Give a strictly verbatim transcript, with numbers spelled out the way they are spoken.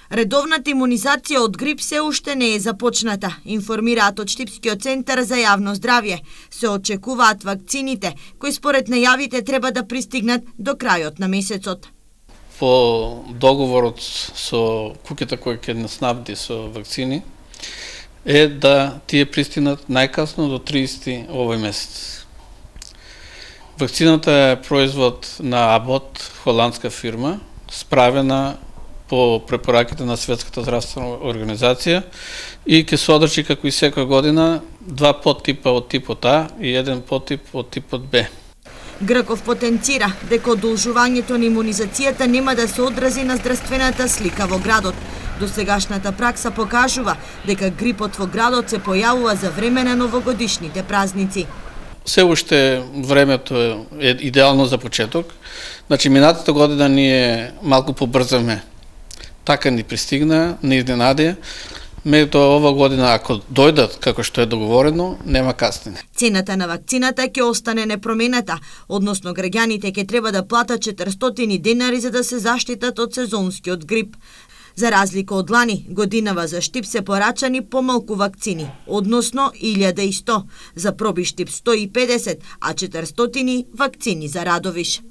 Редовната имунизација од грип се уште не е започната, информираат од Штипскиот центар за јавно здравје. Се очекуваат вакцините, кои според најавите треба да пристигнат до крајот на месецот. По договорот со куќата која ќе нас снабди со вакцини е да тие пристигнат најкасно до триесети овој месец. Вакцината е производ на Абот, холандска фирма, справена по препораките на Светската здравствена организација и ќе содржи, како и секоја година, два подтипа од типот А и еден подтип од типот Б. Грков потенцира дека одолжувањето на имунизацијата нема да се одрази на здравствената слика во градот. Досегашната пракса покажува дека грипот во градот се појавува за време на новогодишните празници. Се уште времето е идеално за почеток. Значи, минатата година ние малку побрзаме. Така ни пристигна, не изненади. Меѓутоа ова година, ако дојдат како што е договорено, нема каснење. Цената на вакцината ќе остане непроменита, односно граѓаните ќе треба да платат четиристотини денари за да се заштитат од сезонскиот грип. За разлика од лани, годинава за Штип се порачани помалку вакцини, односно илјада и сто, за проби Штип сто и педесет, а четиристотини вакцини за Радовиш.